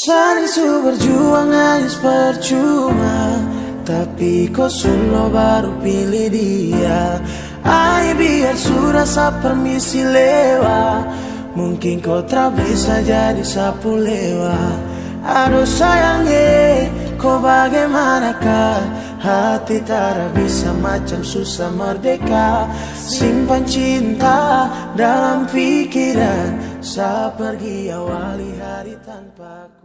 Sanisu berjuang hanya percuma, tapi kau sudah baru pilih dia. Ai biar sudah sa permisi lewat, mungkin kau tak bisa jadi sapu lewat. Aduh sayangnya, kau bagaimanakah? Hati tak bisa macam susah merdeka. Simpan cinta dalam pikiran, sa pergi awali hari tanpa